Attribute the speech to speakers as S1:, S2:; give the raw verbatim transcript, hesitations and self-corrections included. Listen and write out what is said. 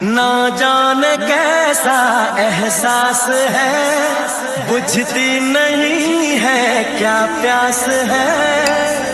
S1: ना जाने कैसा एहसास है, बुझती नहीं है क्या प्यास है।